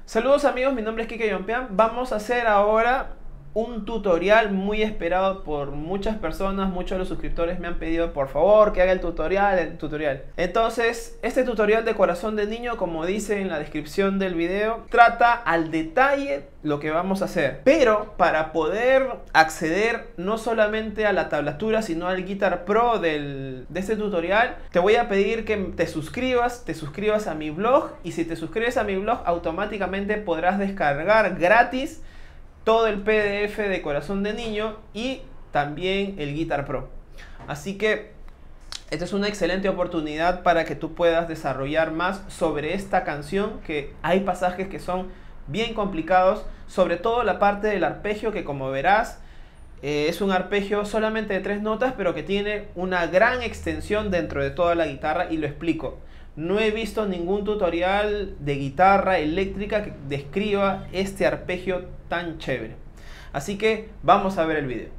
Saludos amigos, mi nombre es Kike Yompean. Vamos a hacer ahora un tutorial muy esperado por muchas personas. Muchos de los suscriptores me han pedido por favor que haga el tutorial. Entonces, este tutorial de corazón de niño, como dice en la descripción del video, trata al detalle lo que vamos a hacer. Pero para poder acceder no solamente a la tablatura, sino al Guitar Pro de este tutorial, te voy a pedir que te suscribas a mi blog. Y si te suscribes a mi blog, automáticamente podrás descargar gratis todo el PDF de corazón de niño y también el Guitar Pro. Así que esta es una excelente oportunidad para que tú puedas desarrollar más sobre esta canción, que hay pasajes que son bien complicados, sobre todo la parte del arpegio, que como verás es un arpegio solamente de 3 notas, pero que tiene una gran extensión dentro de toda la guitarra, y lo explico. No he visto ningún tutorial de guitarra eléctrica que describa este arpegio tan chévere. Así que vamos a ver el video.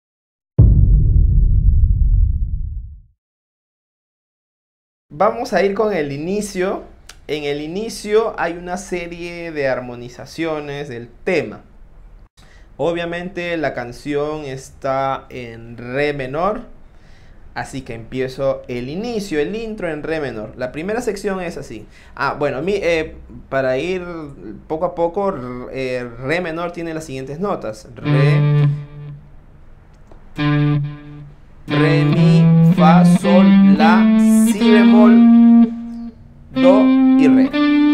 Vamos a ir con el inicio. En el inicio hay una serie de armonizaciones del tema. Obviamente la canción está en re menor. Así que empiezo el inicio, el intro en re menor. La primera sección es así. Bueno, para ir poco a poco, re menor tiene las siguientes notas. Re, mi, fa, sol, la, si bemol, do y re.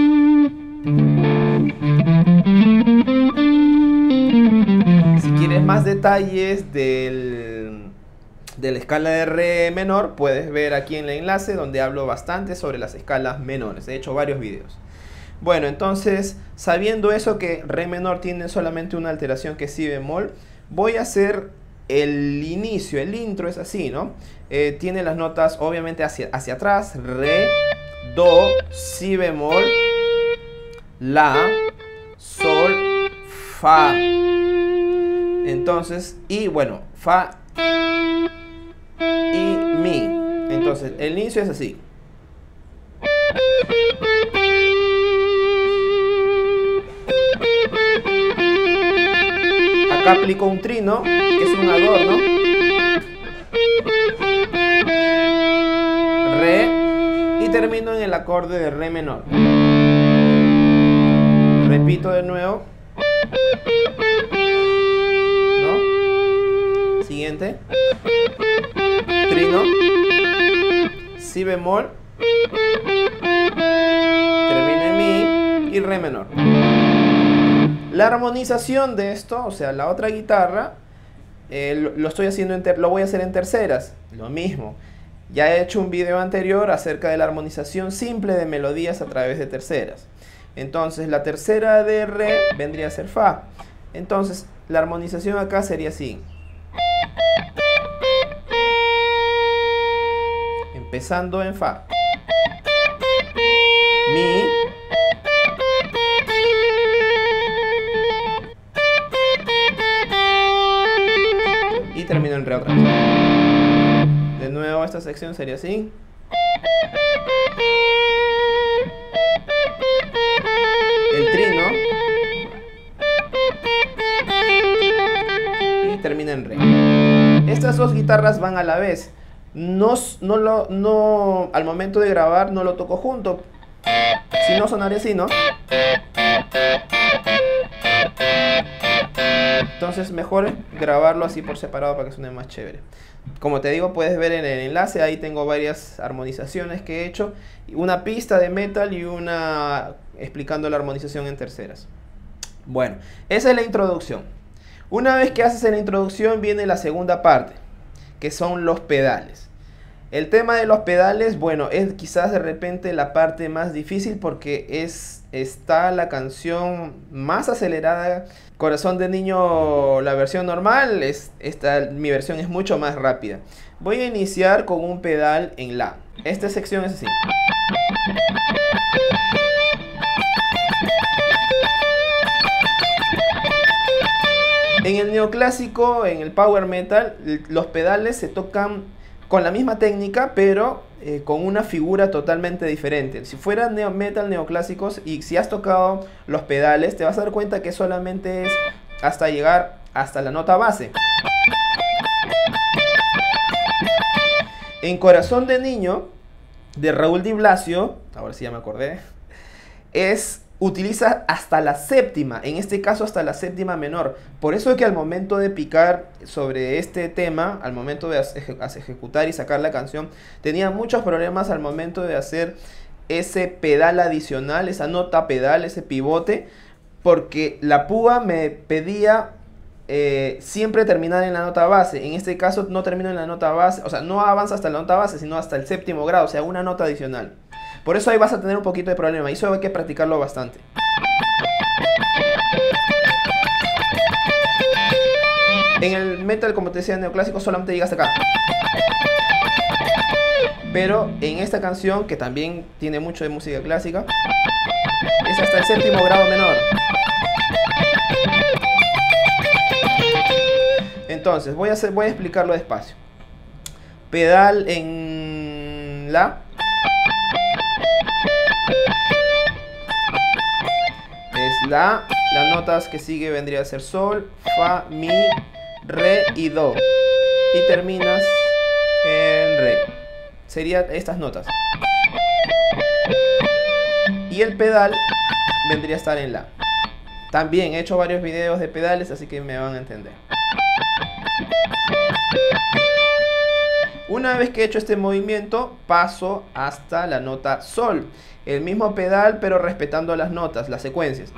Si quieres más detalles de la escala de re menor, puedes ver aquí en el enlace donde hablo bastante sobre las escalas menores. He hecho varios videos. Bueno, entonces, sabiendo eso, que re menor tiene solamente una alteración, que es si bemol, voy a hacer el inicio, el intro es así, ¿no? Tiene las notas obviamente hacia atrás: re, do, si bemol, la, sol, fa. Entonces, y bueno, fa y mi. Entonces el inicio es así. Acá aplico un trino, que es un adorno. Re, y termino en el acorde de re menor. Repito de nuevo, ¿no? Siguiente. Trino, si bemol, termina en mi y re menor. La armonización de esto, o sea, la otra guitarra, lo estoy haciendo lo voy a hacer en terceras. Lo mismo. Ya he hecho un video anterior acerca de la armonización simple de melodías a través de terceras. Entonces la tercera de re vendría a ser fa. Entonces la armonización acá sería así. Empezando en fa, mi, y termino en re otra vez. De nuevo esta sección sería así. El trino y termina en re. Estas dos guitarras van a la vez. Al momento de grabar no lo toco junto, si no sonaría así, ¿no? Entonces mejor grabarlo así por separado para que suene más chévere. Como te digo, puedes ver en el enlace, ahí tengo varias armonizaciones que he hecho, una pista de metal y una explicando la armonización en terceras. Bueno, esa es la introducción. Una vez que haces la introducción, viene la segunda parte, que son los pedales. El tema de los pedales, bueno, es quizás de repente la parte más difícil, porque está la canción más acelerada. Corazón de niño, la versión normal, mi versión es mucho más rápida. Voy a iniciar con un pedal en la. Esta sección es así. En el neoclásico, en el power metal, los pedales se tocan con la misma técnica, pero con una figura totalmente diferente. Si fuera metal neoclásicos y si has tocado los pedales, te vas a dar cuenta que solamente es hasta llegar hasta la nota base. En Corazón de Niño, de Raúl Di Blasio, ahora sí ya me acordé, utiliza hasta la séptima, en este caso hasta la séptima menor. Por eso es que al momento de picar sobre este tema, al momento de ejecutar y sacar la canción, tenía muchos problemas al momento de hacer ese pedal adicional, esa nota pedal, ese pivote, porque la púa me pedía siempre terminar en la nota base. En este caso no termino en la nota base, o sea, no avanza hasta la nota base, sino hasta el séptimo grado, o sea, una nota adicional. Por eso ahí vas a tener un poquito de problema y eso hay que practicarlo bastante. En el metal, como te decía, neoclásico, solamente llega hasta acá. Pero en esta canción, que también tiene mucho de música clásica, es hasta el séptimo grado menor. Entonces, voy a explicarlo despacio. Pedal en la. Es la. Las notas que sigue vendría a ser sol, fa, mi, re y do. Y terminas en re. Serían estas notas. Y el pedal vendría a estar en la. También he hecho varios videos de pedales, así que me van a entender. Una vez que he hecho este movimiento, paso hasta la nota sol. El mismo pedal, pero respetando las notas, las secuencias.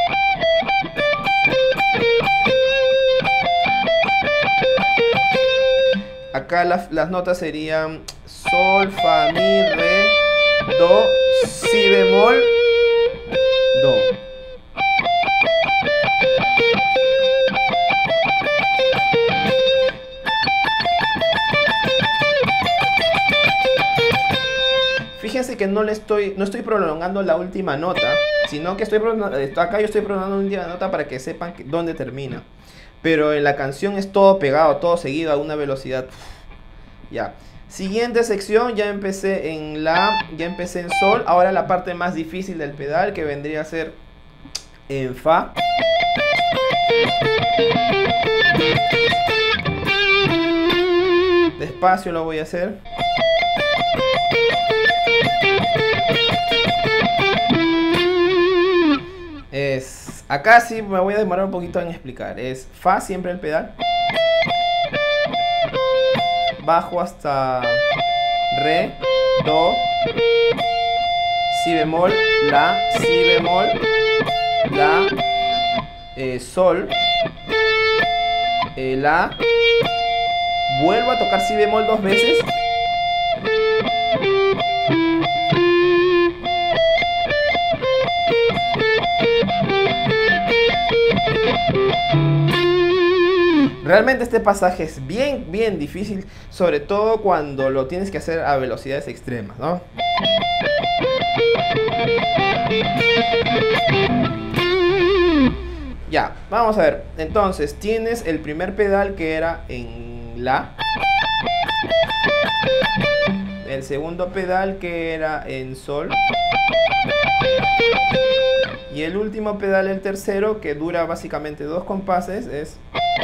Acá las notas serían sol, fa, mi, re, do, si bemol, do. Fíjense que no estoy prolongando la última nota, sino que acá yo estoy prolongando la última nota para que sepan dónde termina. Pero en la canción es todo pegado, todo seguido a una velocidad. Ya. Siguiente sección, ya empecé en la, ya empecé en sol. Ahora la parte más difícil del pedal, que vendría a ser en fa. Despacio lo voy a hacer. Acá sí me voy a demorar un poquito en explicar. Es fa siempre el pedal. Bajo hasta re, do, si bemol, la, si bemol, la, sol, la. Vuelvo a tocar si bemol 2 veces. Realmente este pasaje es bien difícil, sobre todo cuando lo tienes que hacer a velocidades extremas, ¿no? Ya, vamos a ver. Entonces, tienes el primer pedal que era en la. El segundo pedal que era en sol. Y el último pedal, el tercero, que dura básicamente 2 compases, es...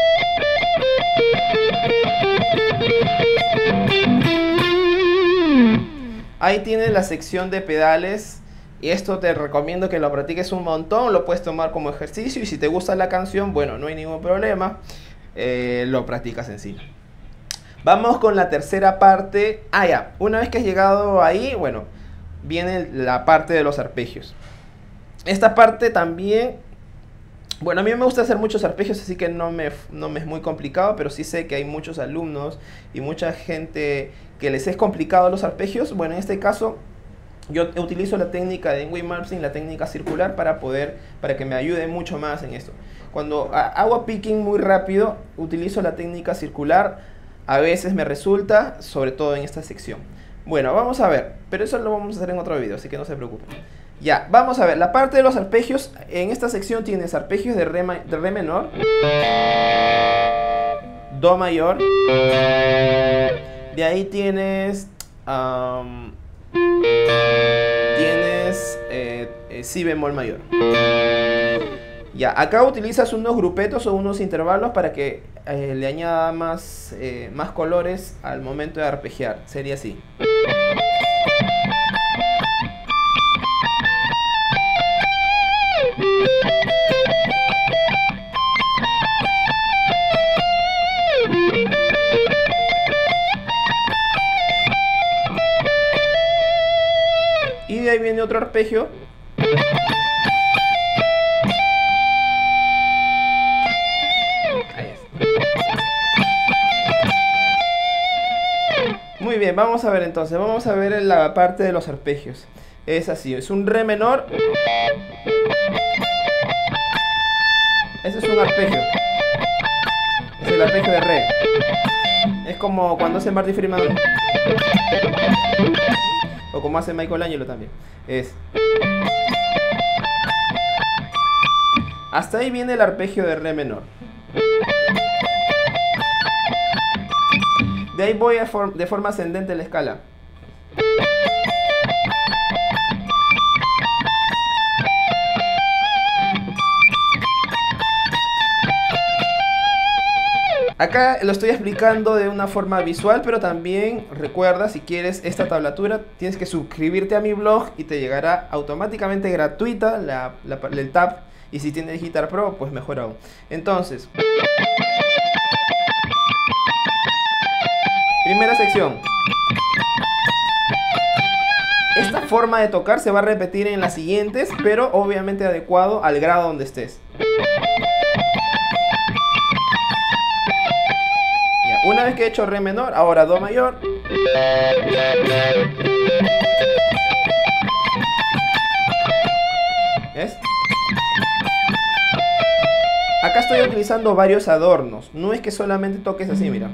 Ahí tienes la sección de pedales y esto te recomiendo que lo practiques un montón, lo puedes tomar como ejercicio y si te gusta la canción, bueno, no hay ningún problema, lo practicas encima. Vamos con la tercera parte. Ya, una vez que has llegado ahí, bueno, viene la parte de los arpegios. Esta parte también, bueno, a mí me gusta hacer muchos arpegios, así que no me es muy complicado, pero sí sé que hay muchos alumnos y mucha gente que les es complicado los arpegios. Bueno, en este caso yo utilizo la técnica de Yngwie Malmsteen, la técnica circular, para que me ayude mucho más en esto. Cuando hago picking muy rápido, utilizo la técnica circular. A veces me resulta, sobre todo en esta sección. Bueno, vamos a ver, pero eso lo vamos a hacer en otro video, así que no se preocupen. Ya, vamos a ver, la parte de los arpegios. En esta sección tienes arpegios de re menor, do mayor, De ahí tienes si bemol mayor. Ya, acá utilizas unos grupetos o unos intervalos para que le añada más colores al momento de arpegiar. Sería así. Y de ahí viene otro arpegio. Ahí es. Muy bien, vamos a ver entonces. Vamos a ver la parte de los arpegios. Es así, es un re menor. Ese es un arpegio. Es el arpegio de re. Es como cuando hace Marty Friedman. O como hace Michael Angelo también. Hasta ahí viene el arpegio de re menor. De ahí voy de forma ascendente la escala. Acá lo estoy explicando de una forma visual, pero también recuerda, si quieres esta tablatura, tienes que suscribirte a mi blog y te llegará automáticamente gratuita el tab. Y si tienes Guitar Pro, pues mejor aún. Entonces, primera sección. Esta forma de tocar se va a repetir en las siguientes, pero obviamente adecuado al grado donde estés. Una vez que he hecho re menor, ahora do mayor. ¿Ves? Acá estoy utilizando varios adornos. No es que solamente toques así, mira.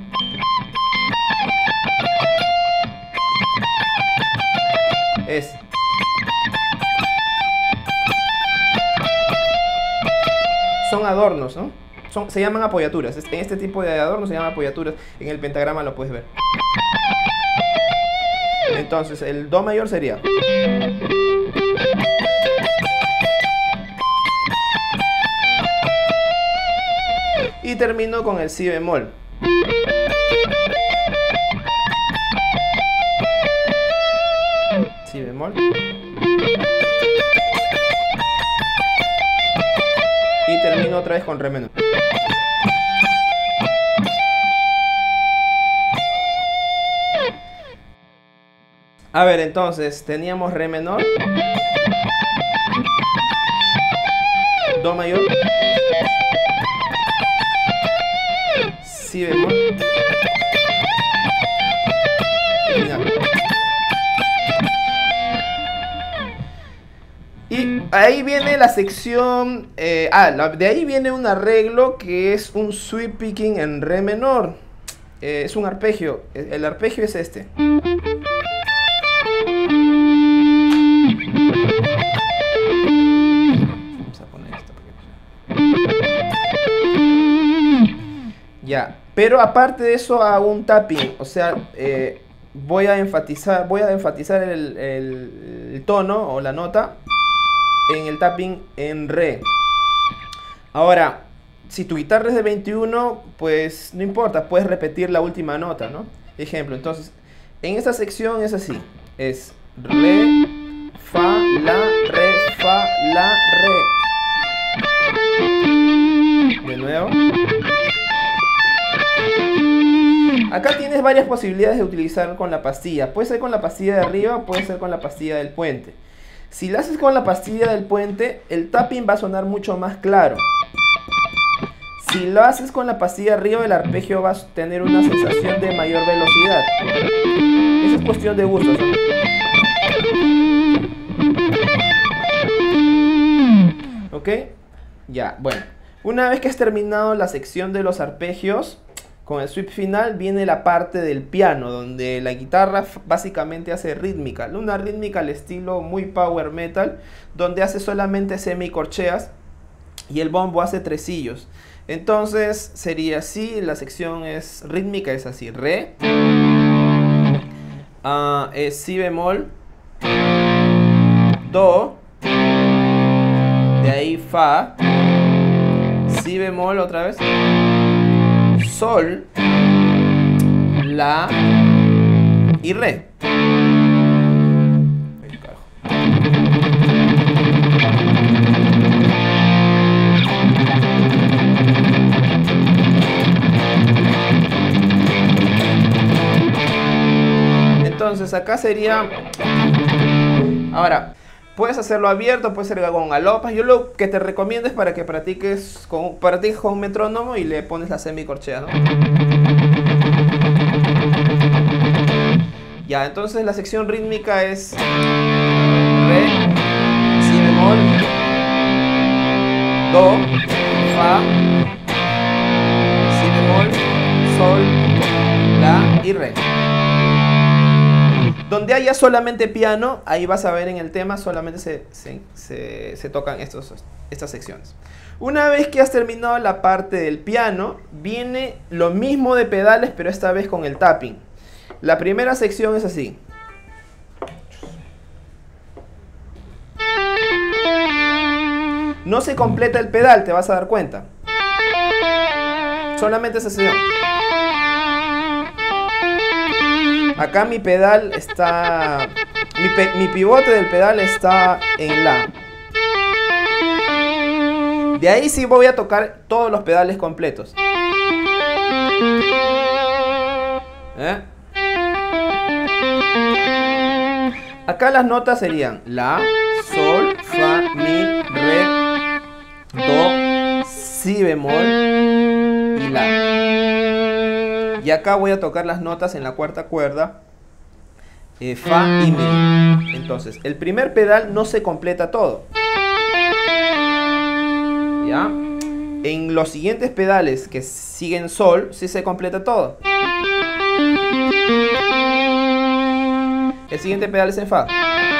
Son adornos, ¿no? Se llaman apoyaturas. En este tipo de adornos se llaman apoyaturas. En el pentagrama lo puedes ver. Entonces, el do mayor sería. Y termino con el si bemol. Si bemol. Y termino otra vez con re menor. A ver, entonces, teníamos re menor, do mayor, si bemol, y ahí viene la sección, de ahí viene un arreglo que es un sweep picking en re menor. Es un arpegio, el arpegio es este. Ya, pero aparte de eso hago un tapping, o sea, voy a enfatizar el tono o la nota en el tapping en re. Ahora, si tu guitarra es de 21, pues no importa, puedes repetir la última nota, ¿no? Ejemplo, entonces, en esta sección es así, es re, fa, la, re. De nuevo. Acá tienes varias posibilidades de utilizar con la pastilla. Puede ser con la pastilla de arriba, puede ser con la pastilla del puente. Si la haces con la pastilla del puente, el tapping va a sonar mucho más claro. Si lo haces con la pastilla de arriba, el arpegio va a tener una sensación de mayor velocidad. Esa es cuestión de gustos, ¿no? ¿Ok? Ya, bueno. Una vez que has terminado la sección de los arpegios, con el sweep final viene la parte del piano, donde la guitarra básicamente hace rítmica. Una rítmica al estilo muy power metal, donde hace solamente semicorcheas y el bombo hace tresillos. Entonces sería así, la sección es rítmica, es así, re, Es si bemol, do, de ahí fa, si bemol otra vez, sol, la y re. Entonces acá sería... Ahora, puedes hacerlo abierto, puedes hacerlo con galopas. Yo lo que te recomiendo es para que practiques con un metrónomo y le pones la semicorchea, ¿no? Ya, entonces la sección rítmica es re, si bemol, do, fa, si bemol, sol, la y re. Donde haya solamente piano, ahí vas a ver en el tema, solamente se tocan estas secciones. Una vez que has terminado la parte del piano, viene lo mismo de pedales, pero esta vez con el tapping. La primera sección es así. No se completa el pedal, te vas a dar cuenta. Solamente esa sección. Acá mi pedal está... Mi pivote del pedal está en la. De ahí sí voy a tocar todos los pedales completos. Acá las notas serían la, sol, fa, mi, re, do, si bemol y la. Y acá voy a tocar las notas en la cuarta cuerda, fa y mi. Entonces, el primer pedal no se completa todo. ¿Ya? En los siguientes pedales que siguen sol, sí se completa todo. El siguiente pedal es en fa.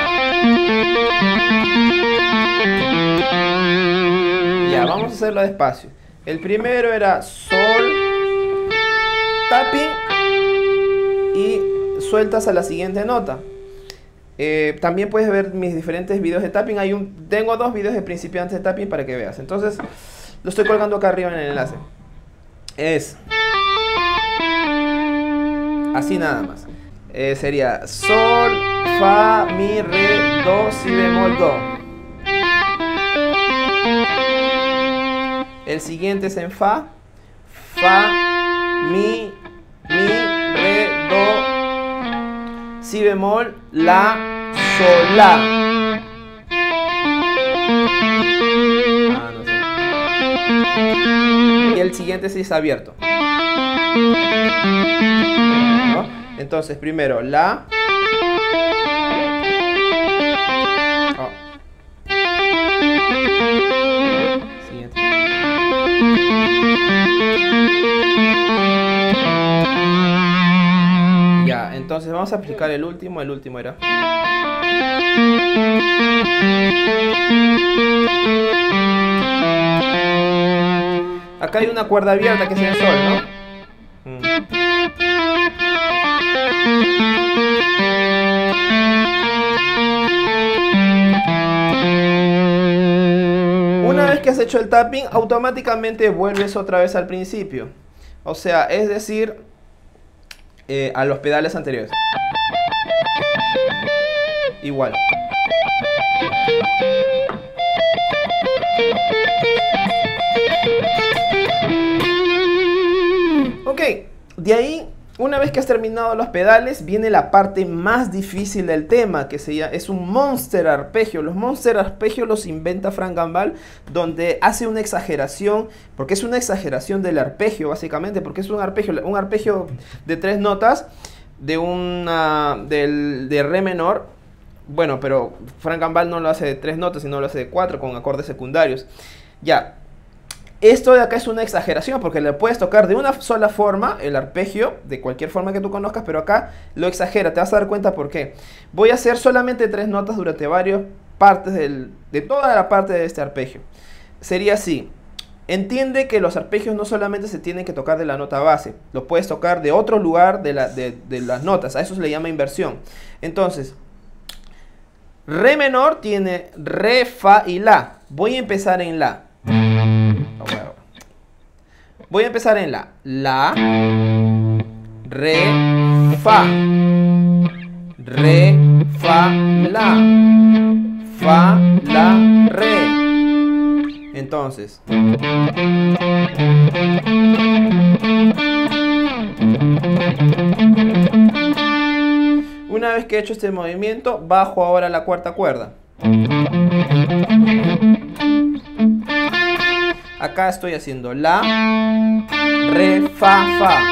Ya, vamos a hacerlo despacio. El primero era sol, tapping y sueltas a la siguiente nota. También puedes ver mis diferentes videos de tapping. Tengo 2 videos de principiantes de tapping para que veas. Entonces, lo estoy colgando acá arriba en el enlace. Es así nada más. Sería sol, fa, mi, re, do, si bemol, do. El siguiente es en fa, mi, re, do, si bemol, la, sol, la. No sé. Y el siguiente sí está abierto. ¿No? Entonces, primero la. Siguiente. Ya, entonces vamos a aplicar el último. El último era. Acá hay una cuerda abierta que es el sol, ¿no? Una vez que has hecho el tapping, automáticamente vuelves otra vez al principio. O sea, es decir, a los pedales anteriores. Igual. Ok, de ahí, una vez que has terminado los pedales, viene la parte más difícil del tema, que es un monster arpegio. Los monster arpegios los inventa Frank Gambale, donde hace una exageración, porque es una exageración del arpegio, básicamente, porque es un arpegio de 3 notas, de re menor. Bueno, pero Frank Gambale no lo hace de 3 notas, sino lo hace de 4, con acordes secundarios. Ya. Esto de acá es una exageración porque le puedes tocar de una sola forma el arpegio, de cualquier forma que tú conozcas, pero acá lo exagera. Te vas a dar cuenta por qué. Voy a hacer solamente 3 notas durante varias partes de toda la parte de este arpegio. Sería así. Entiende que los arpegios no solamente se tienen que tocar de la nota base, lo puedes tocar de otro lugar de las notas, a eso se le llama inversión. Entonces, re menor tiene re, fa y la. Voy a empezar en la. Voy a empezar en la. La, re, fa. Re, fa, la. Fa, la, re. Entonces, una vez que he hecho este movimiento, bajo ahora la cuarta cuerda. Acá estoy haciendo la, re, fa, fa.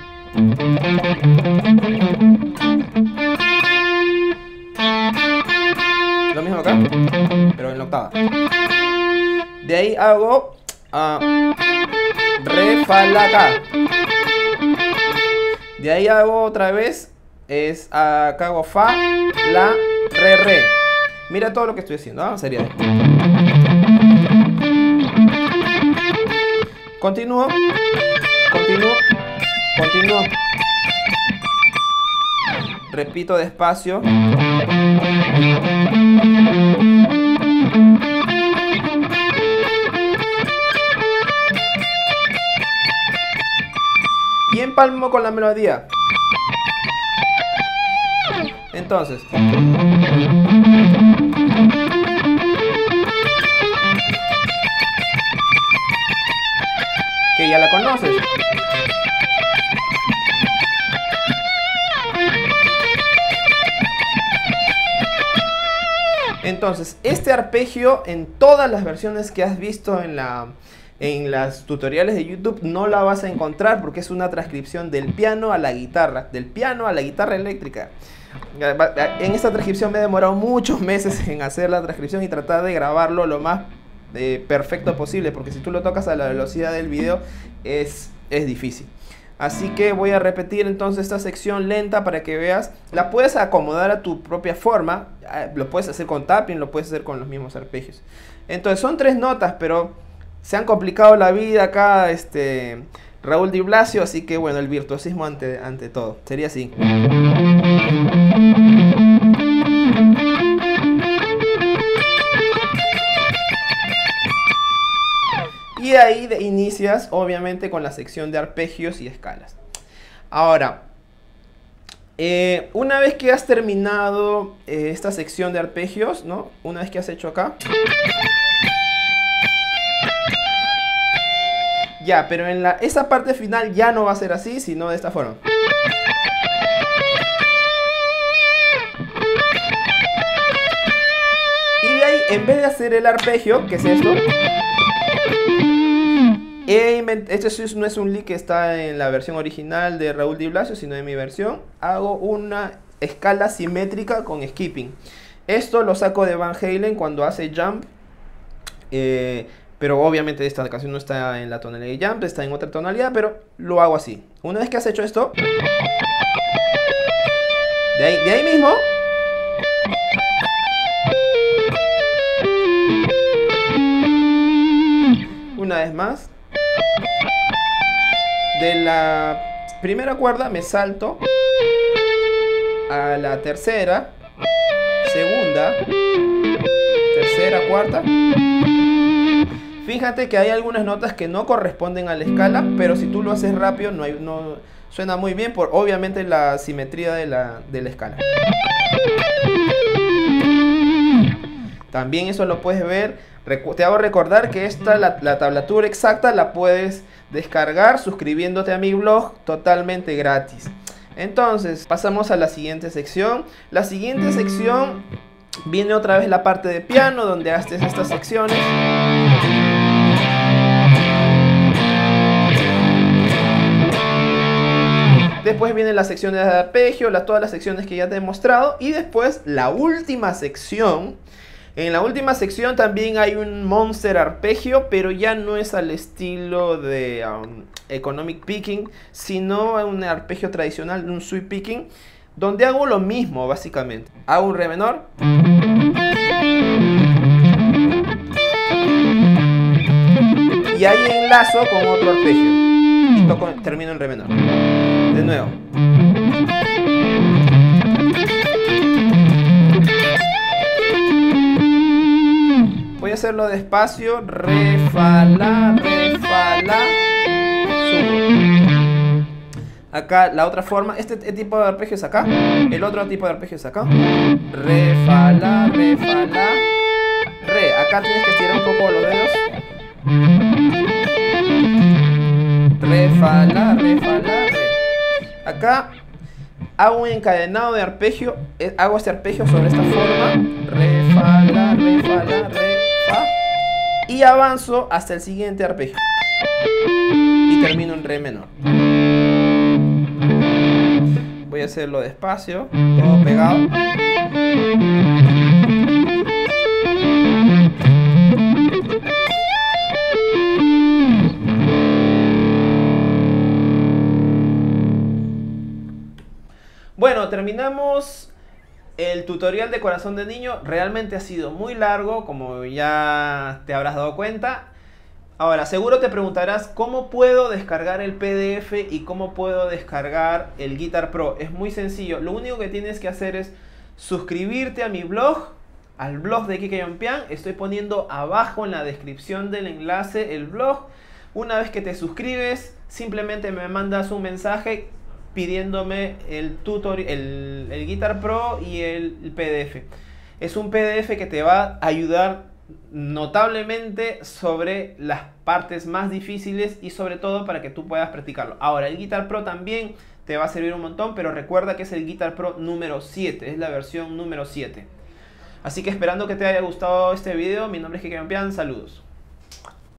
Lo mismo acá, pero en la octava. De ahí hago re, fa, la, acá. De ahí hago otra vez, acá hago fa, la, re, re. Mira todo lo que estoy haciendo, ¿ah? Sería. Continúo, continúo, continúo. Repito despacio. Y empalmo con la melodía. Entonces, que ya la conoces. Entonces, este arpegio en todas las versiones que has visto en las tutoriales de YouTube no la vas a encontrar porque es una transcripción del piano a la guitarra, del piano a la guitarra eléctrica. En esta transcripción me he demorado muchos meses en hacer la transcripción y tratar de grabarlo lo más perfecto posible, porque si tú lo tocas a la velocidad del video es difícil. Así que voy a repetir entonces esta sección lenta para que veas. La puedes acomodar a tu propia forma. Lo puedes hacer con tapping, lo puedes hacer con los mismos arpegios. Entonces son 3 notas, pero se han complicado la vida acá Raúl Di Blasio. Así que bueno, el virtuosismo ante todo. Sería así. Y ahí inicias obviamente con la sección de arpegios y escalas. Ahora, una vez que has terminado esta sección de arpegios, ¿no? Una vez que has hecho acá. Ya, pero en esa parte final ya no va a ser así, sino de esta forma. Y de ahí, en vez de hacer el arpegio, que es esto, este no es un lick que está en la versión original de Raúl Di Blasio, sino en mi versión. Hago una escala simétrica con skipping. Esto lo saco de Van Halen cuando hace Jump. Pero obviamente esta canción no está en la tonalidad de Jump, está en otra tonalidad, pero lo hago así. Una vez que has hecho esto, de ahí mismo, una vez más, de la primera cuerda me salto a la tercera, segunda, tercera, cuarta. Fíjate que hay algunas notas que no corresponden a la escala, pero si tú lo haces rápido no suena muy bien por obviamente la simetría de la escala. También eso lo puedes ver. Te hago recordar que la tablatura exacta la puedes descargar suscribiéndote a mi blog totalmente gratis. Entonces pasamos a la siguiente sección. La siguiente sección viene otra vez la parte de piano donde haces estas secciones. Después viene la sección de arpegio, todas las secciones que ya te he mostrado. Y después la última sección. En la última sección también hay un monster arpegio, pero ya no es al estilo de economic picking, sino un arpegio tradicional, un sweep picking, donde hago lo mismo básicamente. Hago un re menor. y ahí enlazo con otro arpegio y termino en re menor. De nuevo. Voy a hacerlo despacio. Re, fa, la, subo. Acá la otra forma, este tipo de arpegio es acá, el otro tipo de arpegio es acá. Re, fa, la, re. Acá tienes que estirar un poco los dedos. Re, fa, la, re. Acá hago un encadenado de arpegio, hago este arpegio sobre esta forma. Re, fa, la, re, fa. Y avanzo hasta el siguiente arpegio. Y termino en re menor. Voy a hacerlo despacio, todo pegado. Bueno, terminamos el tutorial de Corazón de Niño. Realmente ha sido muy largo, como ya te habrás dado cuenta. Ahora, seguro te preguntarás cómo puedo descargar el PDF y cómo puedo descargar el Guitar Pro. Es muy sencillo. Lo único que tienes que hacer es suscribirte a mi blog, al blog de Quique Yompian. Estoy poniendo abajo en la descripción del enlace el blog. Una vez que te suscribes, simplemente me mandas un mensaje pidiéndome el Guitar Pro y el PDF. Es un PDF que te va a ayudar notablemente sobre las partes más difíciles y sobre todo para que tú puedas practicarlo. Ahora, el Guitar Pro también te va a servir un montón, pero recuerda que es el Guitar Pro número 7, es la versión número 7. Así que esperando que te haya gustado este video, mi nombre es Quique Yompian, saludos.